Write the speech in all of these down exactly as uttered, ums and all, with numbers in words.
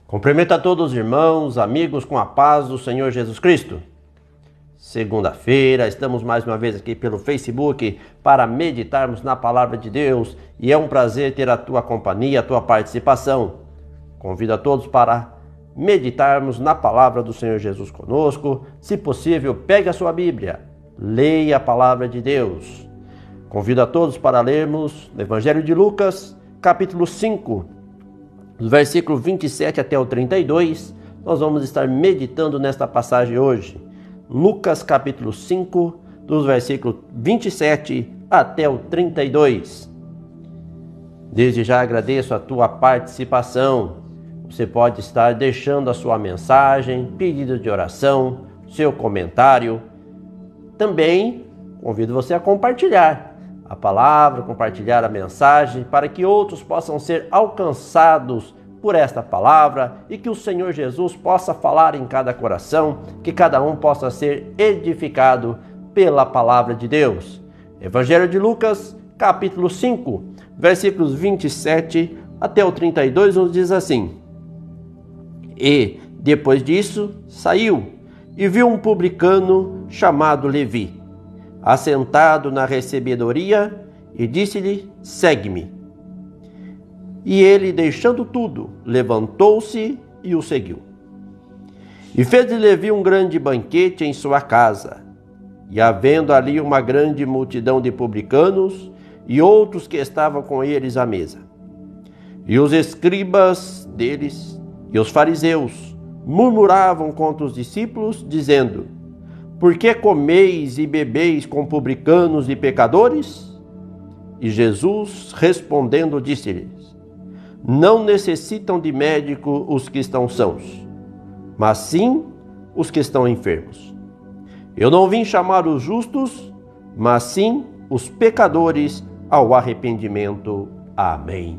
Cumprimento a todos os irmãos, amigos, com a paz do Senhor Jesus Cristo. Segunda-feira, estamos mais uma vez aqui pelo Facebook para meditarmos na Palavra de Deus e é um prazer ter a tua companhia, a tua participação. Convido a todos para meditarmos na Palavra do Senhor Jesus conosco. Se possível, pegue a sua Bíblia, leia a Palavra de Deus. Convido a todos para lermos no Evangelho de Lucas, capítulo cinco, do versículo vinte e sete até o trinta e dois, nós vamos estar meditando nesta passagem hoje. Lucas capítulo cinco, dos versículos vinte e sete até o trinta e dois. Desde já agradeço a tua participação. Você pode estar deixando a sua mensagem, pedido de oração, seu comentário. Também convido você a compartilhar a palavra, compartilhar a mensagem, para que outros possam ser alcançados por esta palavra e que o Senhor Jesus possa falar em cada coração, que cada um possa ser edificado pela palavra de Deus. Evangelho de Lucas, capítulo cinco, versículos vinte e sete até o trinta e dois, nos diz assim: E, depois disso, saiu e viu um publicano chamado Levi, assentado na recebedoria, e disse-lhe: segue-me. E ele, deixando tudo, levantou-se e o seguiu. E fez de Levi um grande banquete em sua casa, e havendo ali uma grande multidão de publicanos e outros que estavam com eles à mesa. E os escribas deles e os fariseus murmuravam contra os discípulos, dizendo: Por que comeis e bebeis com publicanos e pecadores? E Jesus, respondendo, disse-lhes: Não necessitam de médico os que estão sãos, mas sim os que estão enfermos. Eu não vim chamar os justos, mas sim os pecadores ao arrependimento. Amém.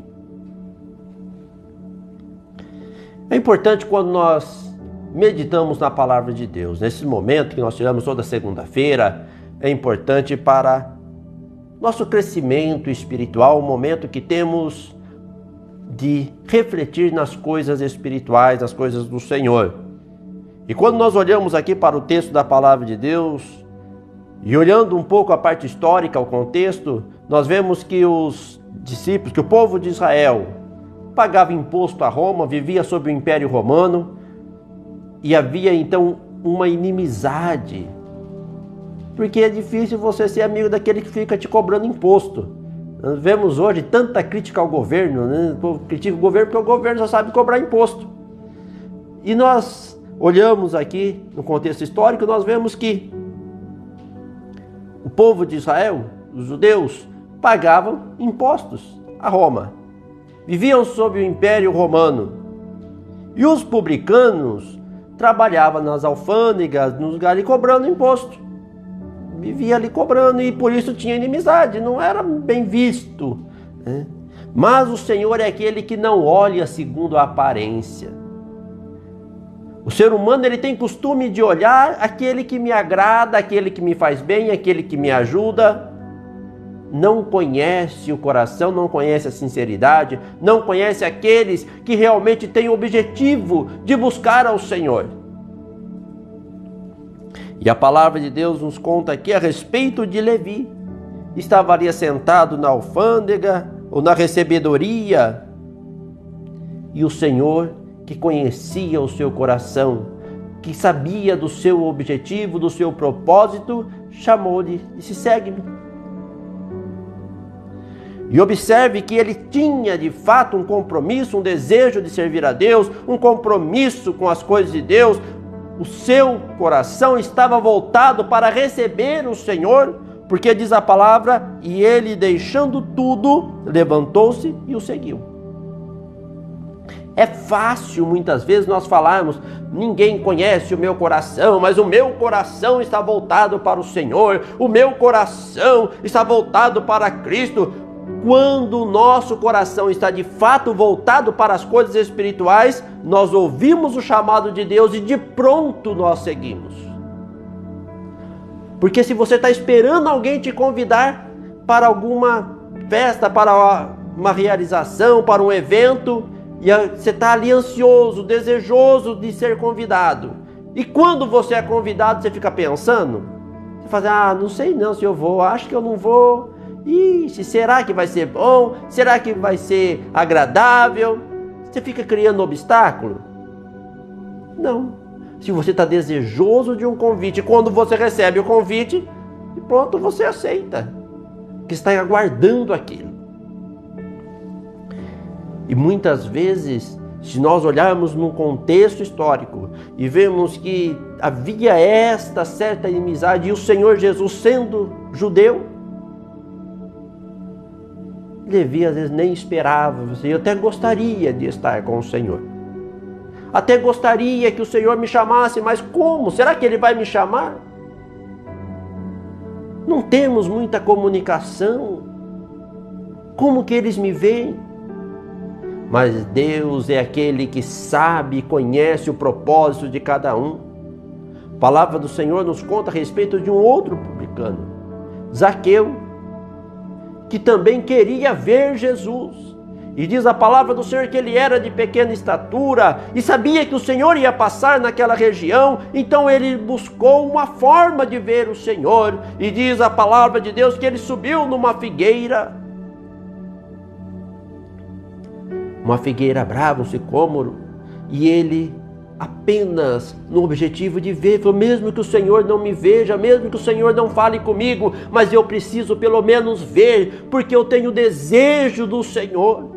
É importante quando nós meditamos na palavra de Deus, nesse momento que nós tiramos toda segunda-feira, é importante para nosso crescimento espiritual, o momento que temos de refletir nas coisas espirituais, nas coisas do Senhor. E quando nós olhamos aqui para o texto da palavra de Deus, e olhando um pouco a parte histórica, o contexto, nós vemos que os discípulos, que o povo de Israel pagava imposto a Roma, vivia sob o Império Romano, e havia então uma inimizade, porque é difícil você ser amigo daquele que fica te cobrando imposto. Nós vemos hoje tanta crítica ao governo, né? O povo critica o governo porque o governo só sabe cobrar imposto. E nós olhamos aqui no contexto histórico, nós vemos que o povo de Israel, os judeus, pagavam impostos a Roma. Viviam sob o Império Romano. E os publicanos trabalhavam nas alfândegas, nos lugares, cobrando imposto. Vivia ali cobrando e por isso tinha inimizade, não era bem visto, né? Mas o Senhor é aquele que não olha segundo a aparência. O ser humano, ele tem costume de olhar aquele que me agrada, aquele que me faz bem, aquele que me ajuda. Não conhece o coração, não conhece a sinceridade, não conhece aqueles que realmente têm o objetivo de buscar ao Senhor. E a palavra de Deus nos conta aqui a respeito de Levi. Estava ali sentado na alfândega ou na recebedoria. E o Senhor, que conhecia o seu coração, que sabia do seu objetivo, do seu propósito, chamou-lhe e disse: segue-me. E observe que ele tinha de fato um compromisso, um desejo de servir a Deus, um compromisso com as coisas de Deus. O seu coração estava voltado para receber o Senhor, porque diz a palavra: e ele, deixando tudo, levantou-se e o seguiu. É fácil muitas vezes nós falarmos: ninguém conhece o meu coração, mas o meu coração está voltado para o Senhor, o meu coração está voltado para Cristo. Quando o nosso coração está de fato voltado para as coisas espirituais, nós ouvimos o chamado de Deus e de pronto nós seguimos. Porque se você está esperando alguém te convidar para alguma festa, para uma realização, para um evento, E você está ali ansioso, desejoso de ser convidado. E quando você é convidado, você fica pensando, você fala, ah, não sei não se eu vou, acho que eu não vou. Ixi, será que vai ser bom? Será que vai ser agradável? Você fica criando obstáculo? Não. Se você está desejoso de um convite, quando você recebe o convite, pronto, você aceita. Que está aguardando aquilo. E muitas vezes, se nós olharmos num contexto histórico e vemos que havia esta certa inimizade, e o Senhor Jesus sendo judeu, Levi às vezes nem esperava, eu até gostaria de estar com o Senhor. Até gostaria que o Senhor me chamasse, mas como? Será que Ele vai me chamar? Não temos muita comunicação. Como que eles me veem? Mas Deus é aquele que sabe e conhece o propósito de cada um. A palavra do Senhor nos conta a respeito de um outro publicano, Zaqueu, que também queria ver Jesus. E diz a palavra do Senhor que ele era de pequena estatura e sabia que o Senhor ia passar naquela região, então ele buscou uma forma de ver o Senhor. E diz a palavra de Deus que ele subiu numa figueira, uma figueira brava, um sicômoro, e ele apenas no objetivo de ver, falou, mesmo que o Senhor não me veja, mesmo que o Senhor não fale comigo, mas eu preciso pelo menos ver, porque eu tenho desejo do Senhor.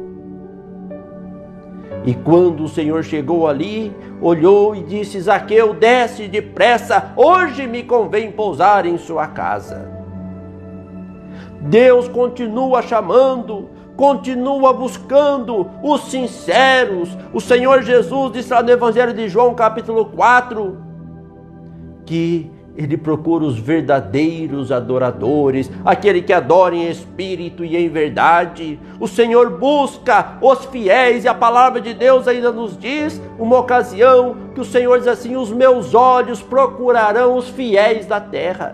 E quando o Senhor chegou ali, olhou e disse, Zaqueu, desce depressa, hoje me convém pousar em sua casa. Deus continua chamando, continua buscando os sinceros. O Senhor Jesus disse lá no Evangelho de João, capítulo quatro, que Ele procura os verdadeiros adoradores, aquele que adora em espírito e em verdade. O Senhor busca os fiéis, e a palavra de Deus ainda nos diz, uma ocasião, que o Senhor diz assim, os meus olhos procurarão os fiéis da terra.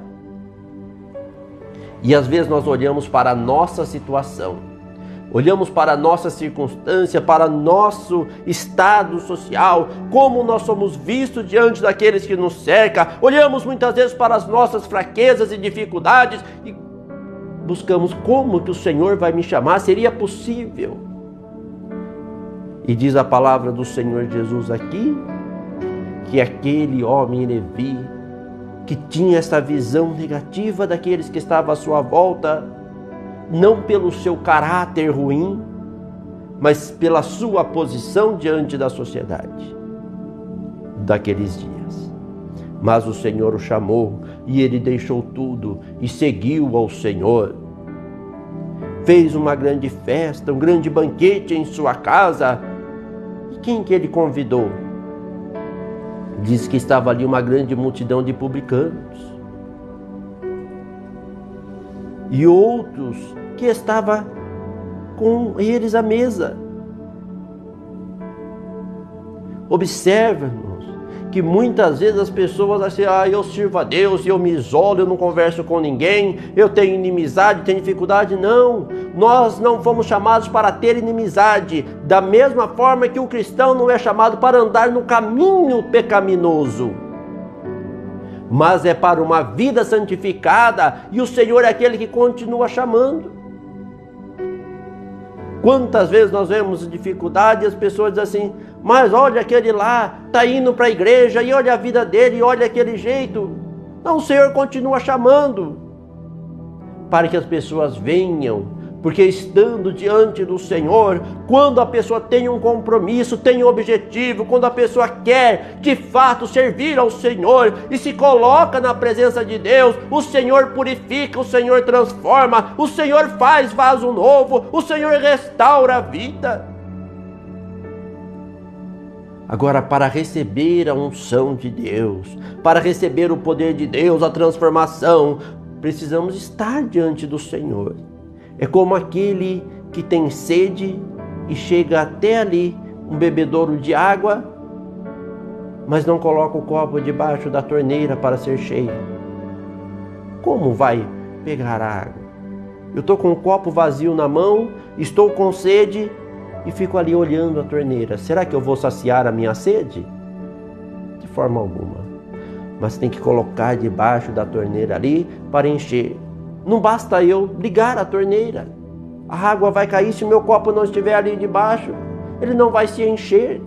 E às vezes nós olhamos para a nossa situação, olhamos para a nossa circunstância, para nosso estado social, como nós somos vistos diante daqueles que nos cercam. Olhamos muitas vezes para as nossas fraquezas e dificuldades e buscamos como que o Senhor vai me chamar, seria possível? E diz a palavra do Senhor Jesus aqui, que aquele homem Levi, que tinha essa visão negativa daqueles que estavam à sua volta, não pelo seu caráter ruim, mas pela sua posição diante da sociedade daqueles dias. Mas o Senhor o chamou e ele deixou tudo e seguiu ao Senhor. Fez uma grande festa, um grande banquete em sua casa. E quem que ele convidou? Diz que estava ali uma grande multidão de publicanos e outros que estavam com eles à mesa. Observa-nos que muitas vezes as pessoas acham assim, ah, eu sirvo a Deus, eu me isolo, eu não converso com ninguém, eu tenho inimizade, tenho dificuldade. Não, nós não fomos chamados para ter inimizade, da mesma forma que o cristão não é chamado para andar no caminho pecaminoso, mas é para uma vida santificada, e o Senhor é aquele que continua chamando. Quantas vezes nós vemos dificuldade e as pessoas dizem assim, mas olha aquele lá, está indo para a igreja, e olha a vida dele, e olha aquele jeito. Não, o Senhor continua chamando, para que as pessoas venham, porque estando diante do Senhor, quando a pessoa tem um compromisso, tem um objetivo, quando a pessoa quer de fato servir ao Senhor e se coloca na presença de Deus, o Senhor purifica, o Senhor transforma, o Senhor faz vaso novo, o Senhor restaura a vida. Agora, para receber a unção de Deus, para receber o poder de Deus, a transformação, precisamos estar diante do Senhor. É como aquele que tem sede e chega até ali, um bebedouro de água, mas não coloca o copo debaixo da torneira para ser cheio. Como vai pegar a água? Eu estou com um copo vazio na mão, estou com sede, e fico ali olhando a torneira. Será que eu vou saciar a minha sede? De forma alguma. Mas tem que colocar debaixo da torneira ali para encher. Não basta eu ligar a torneira. A água vai cair se o meu copo não estiver ali debaixo. Ele não vai se encher.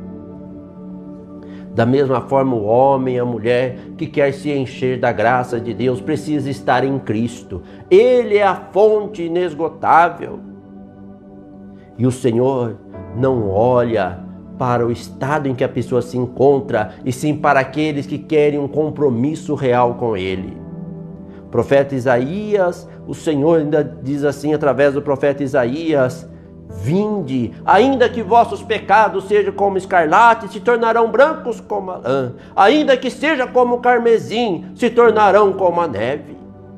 Da mesma forma, o homem, a mulher que quer se encher da graça de Deus precisa estar em Cristo. Ele é a fonte inesgotável. E o Senhor não olha para o estado em que a pessoa se encontra, e sim para aqueles que querem um compromisso real com Ele. O profeta Isaías, o Senhor ainda diz assim através do profeta Isaías: vinde, ainda que vossos pecados sejam como escarlate, se tornarão brancos como a lã. Ainda que seja como o carmesim, se tornarão como a neve.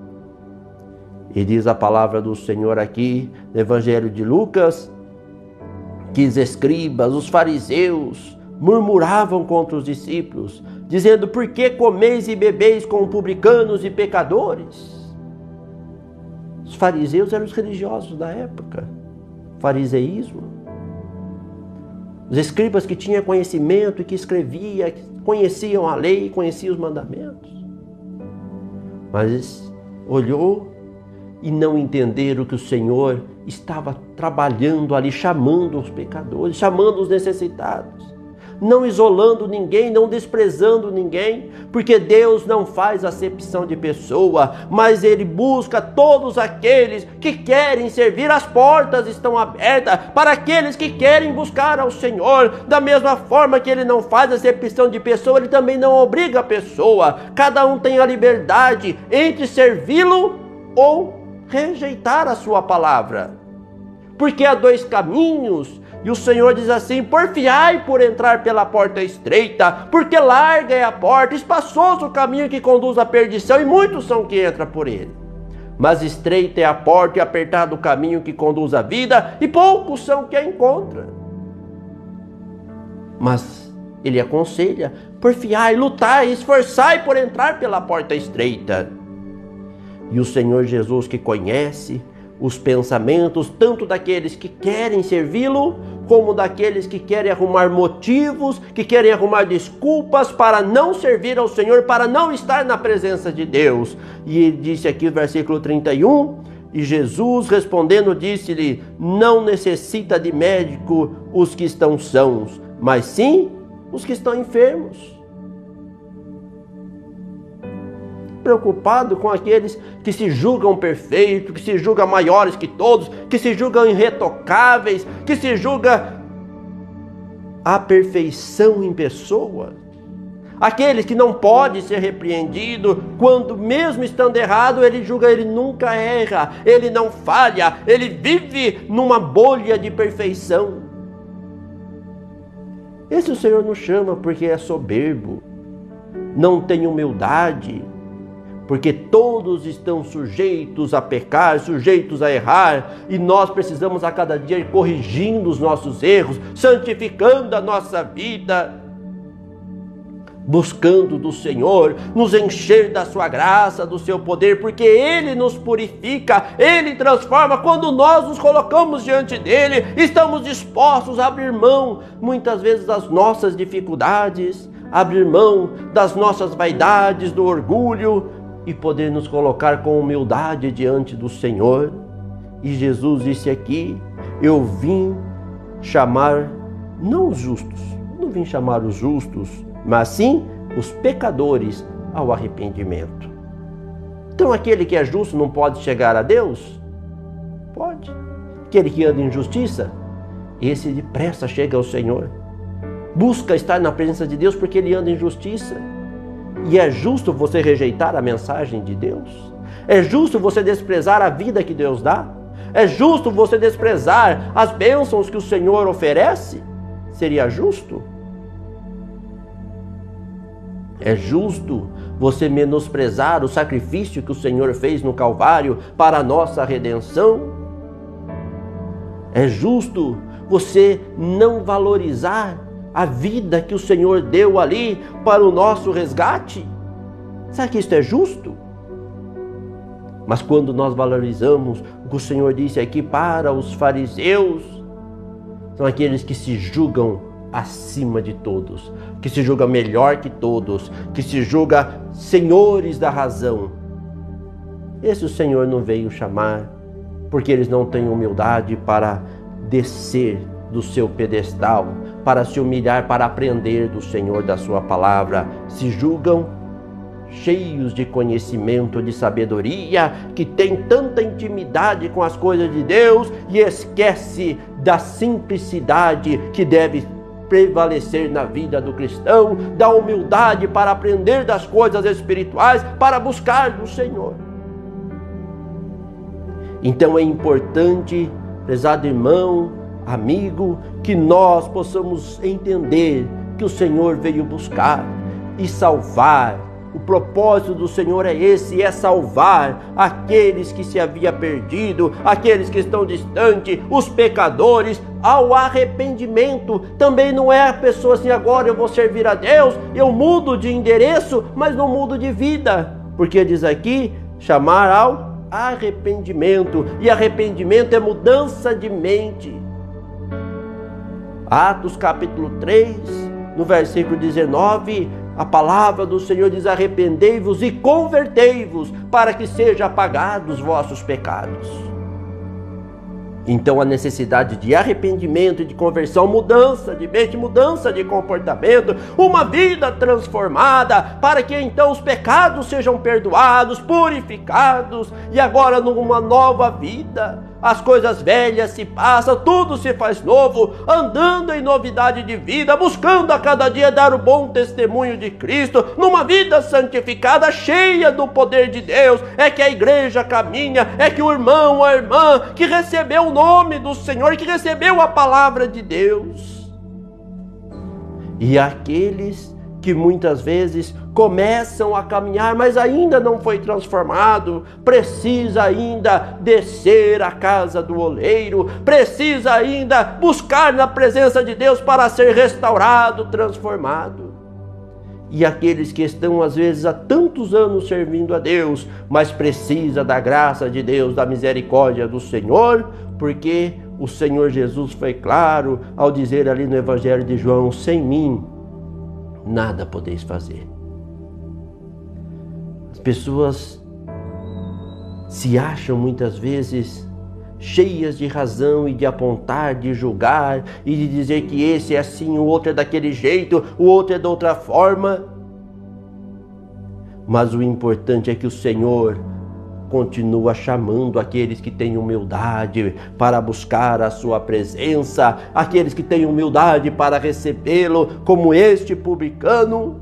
E diz a palavra do Senhor aqui, no Evangelho de Lucas, que os escribas, os fariseus, murmuravam contra os discípulos, dizendo: por que comeis e bebeis com publicanos e pecadores? Os fariseus eram os religiosos da época. Fariseísmo. Os escribas que tinham conhecimento e que escreviam, que conheciam a lei, conheciam os mandamentos. Mas olhou e não entenderam que o Senhor estava trabalhando ali, chamando os pecadores, chamando os necessitados. Não isolando ninguém, não desprezando ninguém, porque Deus não faz acepção de pessoa, mas Ele busca todos aqueles que querem servir. As portas estão abertas para aqueles que querem buscar ao Senhor. Da mesma forma que Ele não faz acepção de pessoa, Ele também não obriga a pessoa. Cada um tem a liberdade entre servi-lo ou rejeitar a sua palavra. Porque há dois caminhos. E o Senhor diz assim: porfiai por entrar pela porta estreita, porque larga é a porta, espaçoso o caminho que conduz à perdição, e muitos são que entram por ele. Mas estreita é a porta e apertado o caminho que conduz à vida, e poucos são que a encontram. Mas ele aconselha: porfiai, lutai, esforçai por entrar pela porta estreita. E o Senhor Jesus, que conhece os pensamentos tanto daqueles que querem servi-lo, como daqueles que querem arrumar motivos, que querem arrumar desculpas para não servir ao Senhor, para não estar na presença de Deus. E ele disse aqui no versículo trinta e um, e Jesus respondendo disse-lhe: não necessita de médico os que estão sãos, mas sim os que estão enfermos. Preocupado com aqueles que se julgam perfeitos, que se julgam maiores que todos, que se julgam irretocáveis, que se julga a perfeição em pessoa. Aqueles que não pode ser repreendido, quando mesmo estando errado, ele julga, ele nunca erra, ele não falha, ele vive numa bolha de perfeição. Esse o Senhor nos chama porque é soberbo, não tem humildade, porque todos estão sujeitos a pecar, sujeitos a errar, e nós precisamos a cada dia ir corrigindo os nossos erros, santificando a nossa vida, buscando do Senhor, nos encher da sua graça, do seu poder, porque Ele nos purifica, Ele transforma. Quando nós nos colocamos diante dEle, estamos dispostos a abrir mão, muitas vezes, das nossas dificuldades, abrir mão das nossas vaidades, do orgulho, e poder nos colocar com humildade diante do Senhor. E Jesus disse aqui: eu vim chamar não os justos, não vim chamar os justos, mas sim os pecadores ao arrependimento. Então aquele que é justo não pode chegar a Deus? Pode. Aquele que anda em justiça, esse depressa chega ao Senhor. Busca estar na presença de Deus porque ele anda em justiça. E é justo você rejeitar a mensagem de Deus? É justo você desprezar a vida que Deus dá? É justo você desprezar as bênçãos que o Senhor oferece? Seria justo? É justo você menosprezar o sacrifício que o Senhor fez no Calvário para a nossa redenção? É justo você não valorizar a vida que o Senhor deu ali para o nosso resgate? Será que isso é justo? Mas quando nós valorizamos o que o Senhor disse aqui para os fariseus, são aqueles que se julgam acima de todos, que se julgam melhor que todos, que se julgam senhores da razão. Esse o Senhor não veio chamar, porque eles não têm humildade para descer do seu pedestal, para se humilhar, para aprender do Senhor, da sua palavra. Se julgam cheios de conhecimento, de sabedoria, que tem tanta intimidade com as coisas de Deus e esquece da simplicidade que deve prevalecer na vida do cristão, da humildade para aprender das coisas espirituais, para buscar do Senhor. Então é importante, prezado irmão, amigo, que nós possamos entender que o Senhor veio buscar e salvar. O propósito do Senhor é esse, é salvar aqueles que se havia perdido, aqueles que estão distantes, os pecadores, ao arrependimento. Também não é a pessoa assim, agora eu vou servir a Deus, eu mudo de endereço, mas não mudo de vida. Porque diz aqui, chamar ao arrependimento. E arrependimento é mudança de mente. Atos capítulo três, no versículo dezenove, a palavra do Senhor diz: arrependei-vos e convertei-vos, para que sejam apagados os vossos pecados. Então a necessidade de arrependimento e de conversão, mudança de mente, mudança de comportamento, uma vida transformada, para que então os pecados sejam perdoados, purificados, e agora numa nova vida. As coisas velhas se passam, tudo se faz novo, andando em novidade de vida, buscando a cada dia dar o bom testemunho de Cristo, numa vida santificada, cheia do poder de Deus. É que a igreja caminha, é que o irmão, a irmã, que recebeu o nome do Senhor, que recebeu a palavra de Deus. E aqueles que muitas vezes começam a caminhar, mas ainda não foi transformado, precisa ainda descer à casa do oleiro, precisa ainda buscar na presença de Deus para ser restaurado, transformado. E aqueles que estão às vezes há tantos anos servindo a Deus, mas precisa da graça de Deus, da misericórdia do Senhor, porque o Senhor Jesus foi claro ao dizer ali no Evangelho de João: sem mim nada podeis fazer. As pessoas se acham muitas vezes cheias de razão e de apontar, de julgar e de dizer que esse é assim, o outro é daquele jeito, o outro é de outra forma. Mas o importante é que o Senhor continua chamando aqueles que têm humildade para buscar a sua presença, aqueles que têm humildade para recebê-lo, como este publicano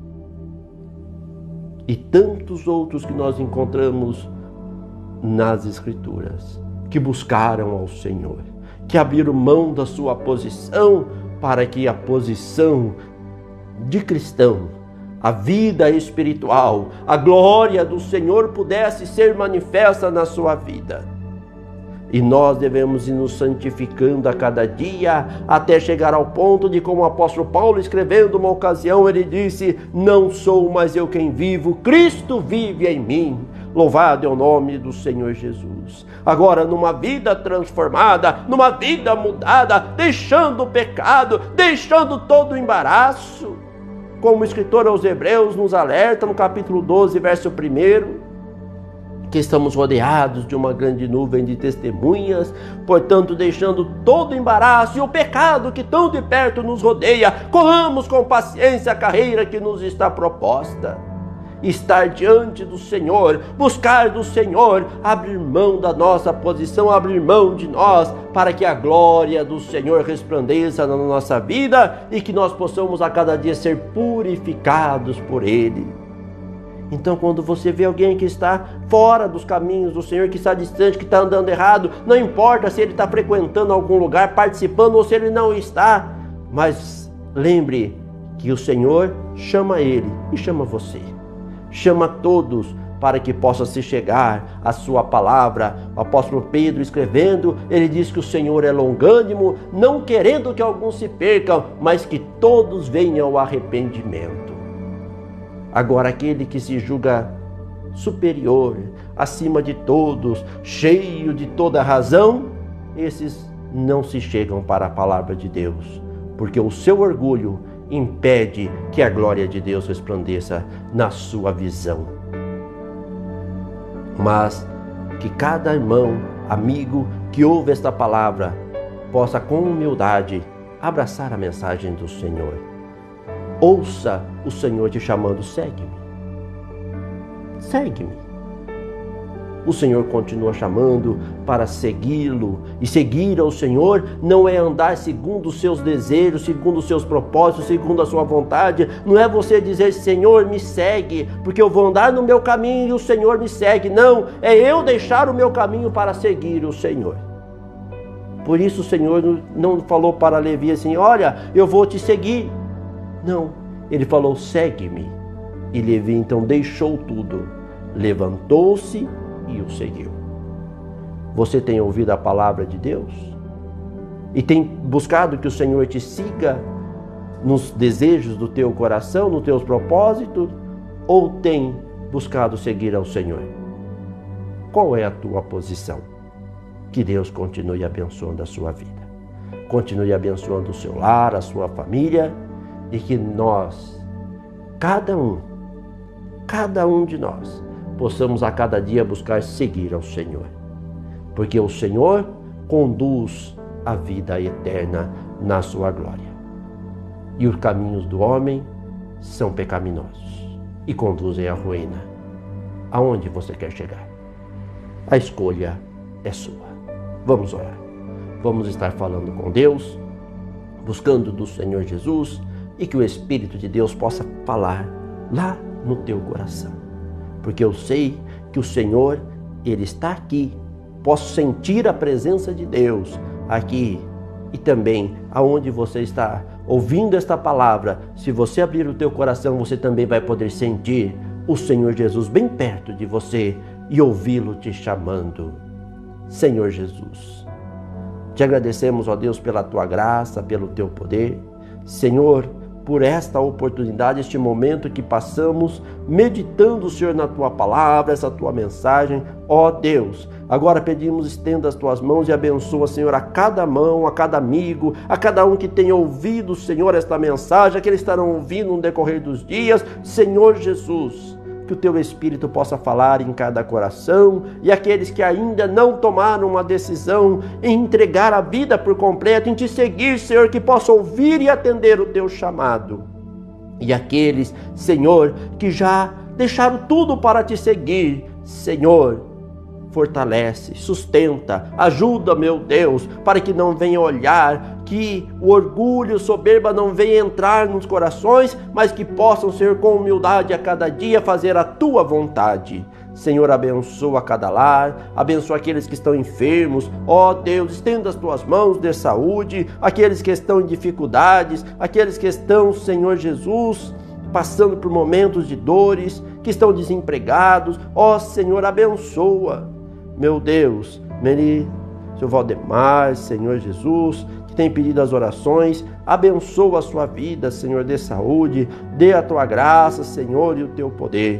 e tantos outros que nós encontramos nas Escrituras, que buscaram ao Senhor, que abriram mão da sua posição para que a posição de cristão, a vida espiritual, a glória do Senhor pudesse ser manifesta na sua vida. E nós devemos ir nos santificando a cada dia, até chegar ao ponto de, como o apóstolo Paulo, escrevendo uma ocasião, ele disse: não sou mais eu quem vivo, Cristo vive em mim. Louvado é o nome do Senhor Jesus. Agora, numa vida transformada, numa vida mudada, deixando o pecado, deixando todo o embaraço, como o escritor aos Hebreus nos alerta no capítulo doze, verso primeiro, que estamos rodeados de uma grande nuvem de testemunhas, portanto, deixando todo o embaraço e o pecado que tão de perto nos rodeia, corramos com paciência a carreira que nos está proposta. Estar diante do Senhor, buscar do Senhor, abrir mão da nossa posição, abrir mão de nós, para que a glória do Senhor resplandeça na nossa vida e que nós possamos a cada dia ser purificados por Ele. Então, quando você vê alguém que está fora dos caminhos do Senhor, que está distante, que está andando errado, não importa se ele está frequentando algum lugar, participando ou se ele não está, mas lembre que o Senhor chama ele e chama você. Chama todos para que possa se chegar a sua palavra. O apóstolo Pedro, escrevendo, ele diz que o Senhor é longânimo, não querendo que alguns se percam, mas que todos venham ao arrependimento. Agora, aquele que se julga superior, acima de todos, cheio de toda razão, esses não se chegam para a palavra de Deus, porque o seu orgulho impede que a glória de Deus resplandeça na sua visão. Mas que cada irmão, amigo que ouve esta palavra possa com humildade abraçar a mensagem do Senhor. Ouça o Senhor te chamando: segue-me, segue-me. O Senhor continua chamando para segui-lo, e seguir ao Senhor não é andar segundo os seus desejos, segundo os seus propósitos, segundo a sua vontade. Não é você dizer: Senhor, me segue, porque eu vou andar no meu caminho e o Senhor me segue. Não, é eu deixar o meu caminho para seguir o Senhor. Por isso o Senhor não falou para Levi assim: olha, eu vou te seguir. Não, ele falou: segue-me. E Levi então deixou tudo, levantou-se e o seguiu. Você tem ouvido a palavra de Deus? E tem buscado que o Senhor te siga nos desejos do teu coração, nos teus propósitos? Ou tem buscado seguir ao Senhor? Qual é a tua posição? Que Deus continue abençoando a sua vida, continue abençoando o seu lar, a sua família, e que nós, cada um, cada um de nós, possamos a cada dia buscar seguir ao Senhor, porque o Senhor conduz a vida eterna na sua glória. E os caminhos do homem são pecaminosos e conduzem à ruína. Aonde você quer chegar? A escolha é sua. Vamos orar. Vamos estar falando com Deus, buscando do Senhor Jesus, e que o Espírito de Deus possa falar lá no teu coração. Porque eu sei que o Senhor, Ele está aqui. Posso sentir a presença de Deus aqui. E também, aonde você está ouvindo esta palavra, se você abrir o teu coração, você também vai poder sentir o Senhor Jesus bem perto de você e ouvi-lo te chamando. Senhor Jesus, te agradecemos, ó Deus, pela tua graça, pelo teu poder. Senhor, por esta oportunidade, este momento que passamos meditando, Senhor, na tua palavra, essa tua mensagem. Ó Deus, agora pedimos, estenda as tuas mãos e abençoa, Senhor, a cada mão, a cada amigo, a cada um que tenha ouvido, Senhor, esta mensagem, que eles estarão ouvindo no decorrer dos dias. Senhor Jesus, que o teu Espírito possa falar em cada coração, e aqueles que ainda não tomaram uma decisão em entregar a vida por completo, em te seguir, Senhor, que possam ouvir e atender o teu chamado. E aqueles, Senhor, que já deixaram tudo para te seguir, Senhor, fortalece, sustenta, ajuda, meu Deus, para que não venha olhar, que o orgulho, soberba não venha entrar nos corações, mas que possam ser com humildade a cada dia fazer a tua vontade. Senhor, abençoa cada lar, abençoa aqueles que estão enfermos. Ó Deus, estenda as tuas mãos de saúde, aqueles que estão em dificuldades, aqueles que estão, Senhor Jesus, passando por momentos de dores, que estão desempregados. Ó Senhor, abençoa, meu Deus, Meri, seu Valdemar, Senhor Jesus, que tem pedido as orações, abençoa a sua vida, Senhor, dê saúde, dê a tua graça, Senhor, e o teu poder.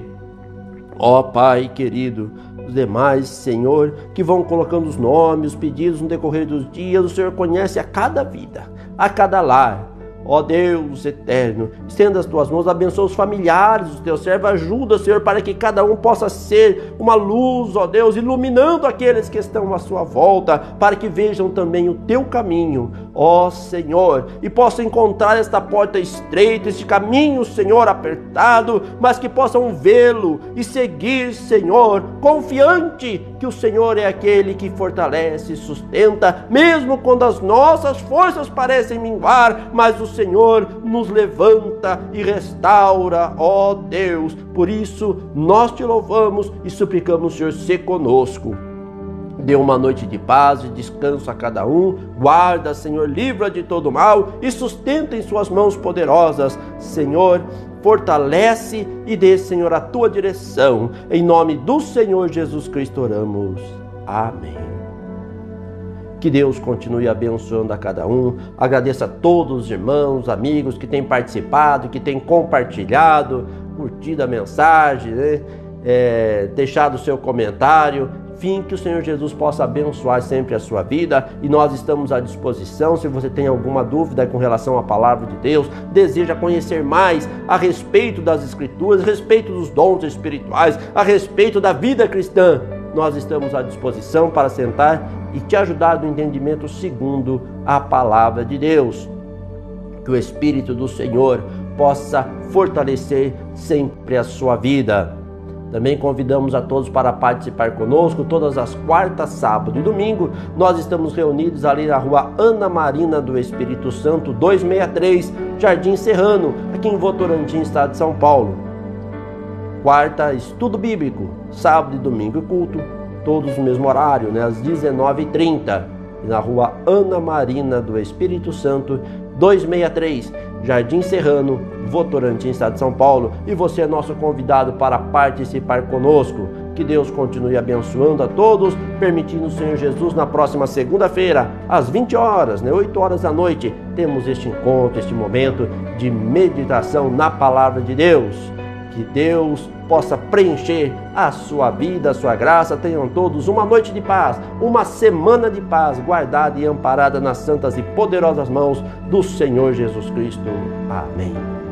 Ó Pai querido, os demais, Senhor, que vão colocando os nomes, os pedidos no decorrer dos dias, o Senhor conhece a cada vida, a cada lar. Ó Deus eterno, estenda as tuas mãos, abençoa os familiares dos teus servos, ajuda, Senhor, para que cada um possa ser uma luz, ó Deus, iluminando aqueles que estão à sua volta, para que vejam também o teu caminho, ó Senhor, e possam encontrar esta porta estreita, este caminho, Senhor, apertado, mas que possam vê-lo e seguir, Senhor, confiante que o Senhor é aquele que fortalece e sustenta, mesmo quando as nossas forças parecem minguar, mas o Senhor nos levanta e restaura, ó Deus. Por isso nós te louvamos e suplicamos, Senhor, ser conosco. Dê uma noite de paz e descanso a cada um. Guarda, Senhor, livra de todo mal e sustenta em suas mãos poderosas. Senhor, fortalece e dê, Senhor, a tua direção. Em nome do Senhor Jesus Cristo oramos. Amém. Que Deus continue abençoando a cada um. Agradeço a todos os irmãos, amigos que têm participado, que têm compartilhado, curtido a mensagem, né? É, deixado o seu comentário. Enfim, que o Senhor Jesus possa abençoar sempre a sua vida e nós estamos à disposição. Se você tem alguma dúvida com relação à palavra de Deus, deseja conhecer mais a respeito das Escrituras, a respeito dos dons espirituais, a respeito da vida cristã, nós estamos à disposição para sentar e te ajudar no entendimento segundo a palavra de Deus. Que o Espírito do Senhor possa fortalecer sempre a sua vida. Também convidamos a todos para participar conosco todas as quartas, sábado e domingo. Nós estamos reunidos ali na rua Ana Marina do Espírito Santo, duzentos e sessenta e três, Jardim Serrano, aqui em Votorantim, estado de São Paulo. Quarta, estudo bíblico. Sábado e domingo, culto. Todos no mesmo horário, né? Às dezenove e trinta. E na rua Ana Marina do Espírito Santo, duzentos e sessenta e três, Jardim Serrano, Votorantim, estado de São Paulo. E você é nosso convidado para participar conosco. Que Deus continue abençoando a todos, permitindo o Senhor Jesus na próxima segunda-feira, às vinte horas, né, oito horas da noite, temos este encontro, este momento de meditação na palavra de Deus. Que Deus possa preencher a sua vida, a sua graça. Tenham todos uma noite de paz, uma semana de paz, guardada e amparada nas santas e poderosas mãos do Senhor Jesus Cristo. Amém.